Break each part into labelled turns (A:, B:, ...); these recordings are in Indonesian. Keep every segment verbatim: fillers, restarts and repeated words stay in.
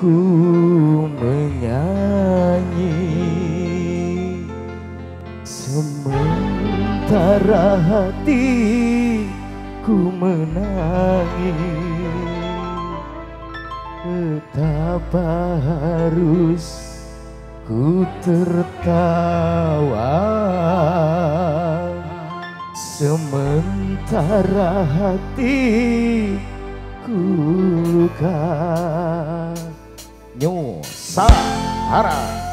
A: ku menyanyi, sementara hatiku menangis. Betapa harus ku tertawa, sementara hatiku luka. Nusantara.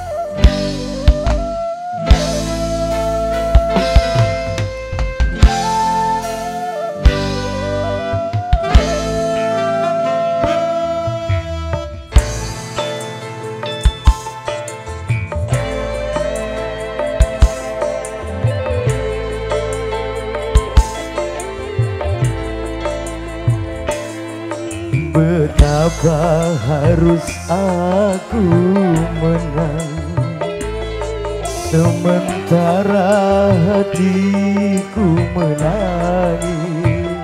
A: Betapa harus aku menang, sementara hatiku menangis.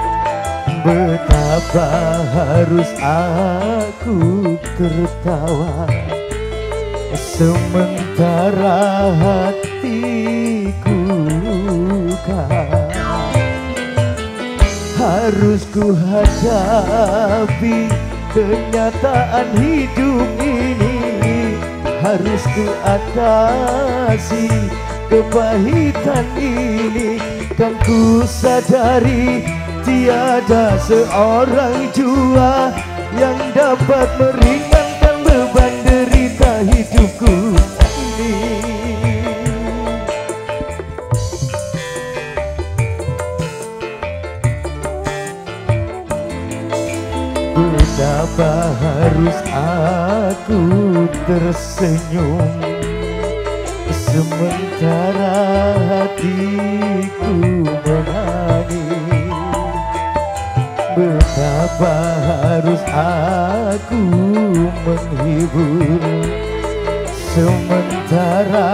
A: Betapa harus aku tertawa, sementara hatiku luka. Harus ku hadapi kenyataan hidup ini, harus ku atasi kepahitan ini. Kan ku sadari tiada seorang jua yang dapat meringankan beban derita hidupku ini. Betapa harus aku tersenyum, sementara hatiku menangis. Betapa harus aku menghibur, sementara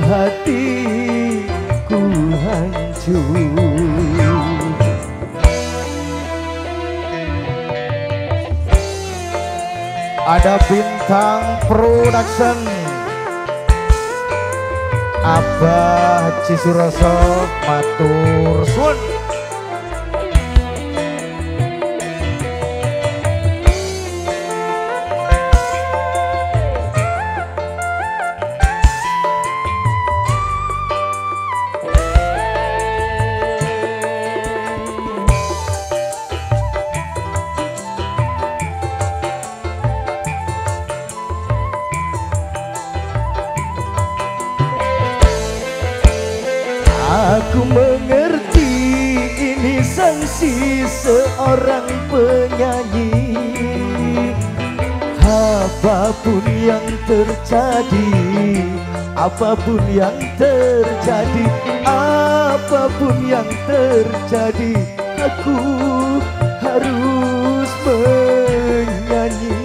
A: hatiku hancur. Ada Bintang Production, Abah Cisuroso matur suwun. Aku mengerti ini sanksi seorang penyanyi. Apapun yang terjadi, apapun yang terjadi, apapun yang terjadi, aku harus menyanyi.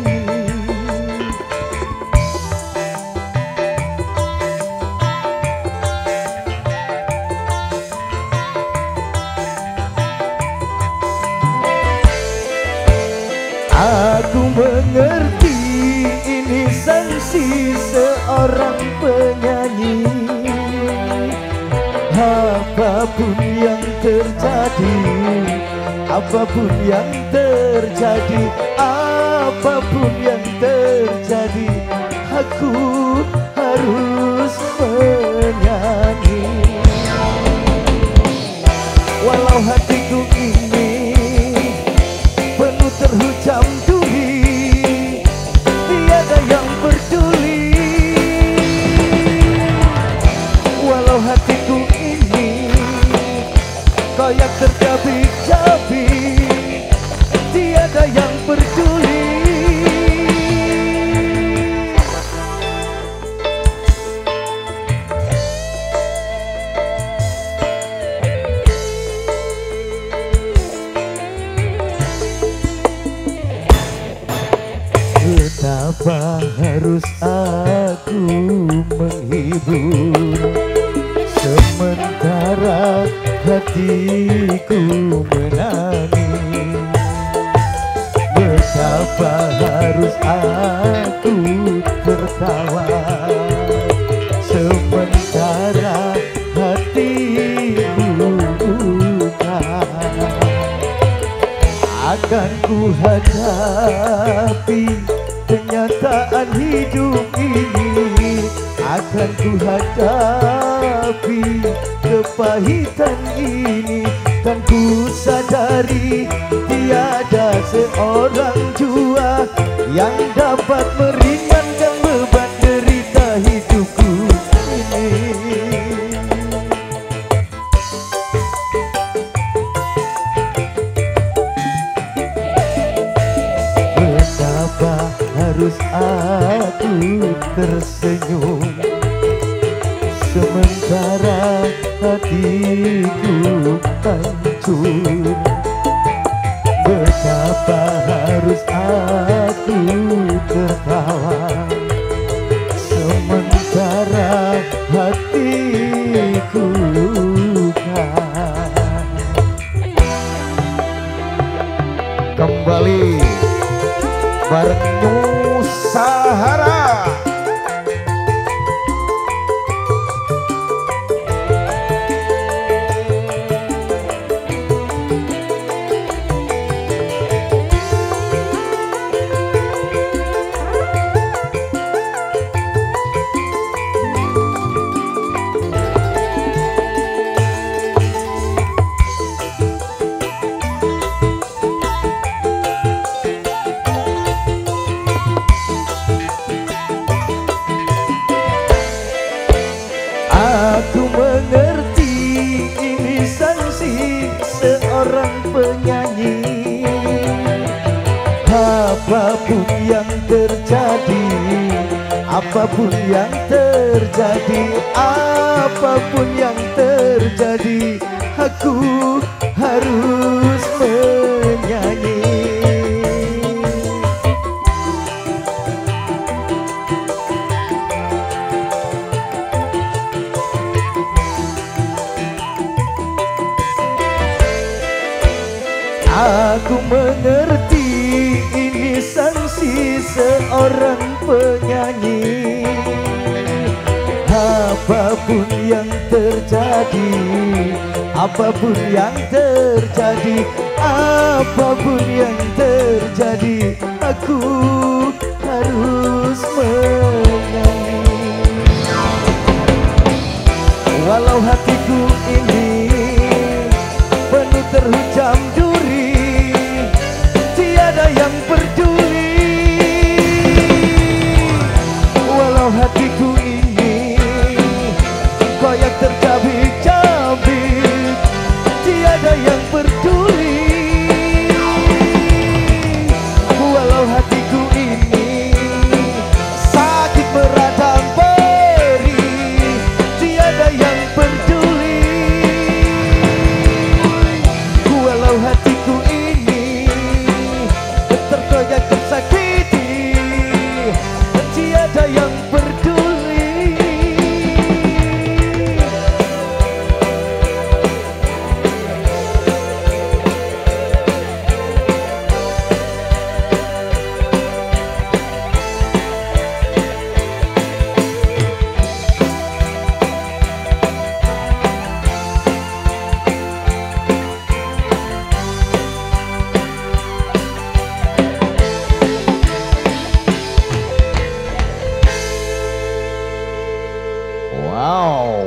A: Aku mengerti ini sanksi seorang penyanyi. Apapun yang terjadi, apapun yang terjadi, apapun yang terjadi, aku harus menyanyi. Walau hatiku ini penuh terhujam duri, tiada yang peduli. Walau hatiku ini kayak tercabik-cabik, tiada yang peduli. Betapa harus aku menghibur, sementara hatiku menangis. Betapa harus aku tertawa, sementara hatiku buka. Akan ku hadapi kenyataan hidup ini, akan ku hadapi kepahitan ini. Kan ku sadari tiada seorang jua yang dapat meringankan beban derita hidupku ini. Betapa harus aku tersenyum sementara hatiku hancur. Betapa harus aku tertawa sementara hatiku luka. Kembali bareng Nusahara. Aku mengerti ini sanksi seorang penyanyi. Apapun yang terjadi, apapun yang terjadi, apapun yang terjadi, aku harus menyanyi. Aku mengerti ini sanksi seorang penyanyi. Apapun yang terjadi, apapun yang terjadi, apapun yang terjadi, aku harus menyanyi. Walau hatiku ini penuh terhujam duri, tiada yang peduli. Walau hatiku ini koyak tercabik-cabik, tiada yang peduli. Walau hatiku ini sakit meradang perih, tiada yang peduli. Walau hatiku ini terkoyak tersakiti, tiada yang peduli. Wow.